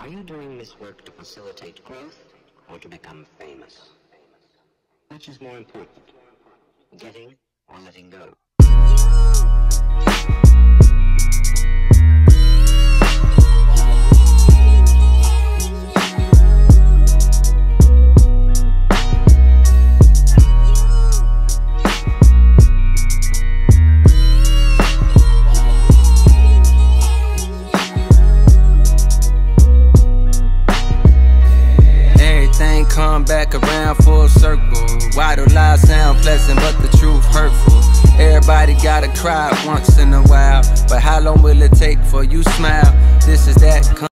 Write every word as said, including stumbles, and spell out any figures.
Are you doing this work to facilitate growth or to become famous? Which is more important, getting or letting go? Come back around full circle. Why do lies sound pleasant but the truth hurtful? Everybody gotta cry once in a while, but how long will it take for you smile? This is that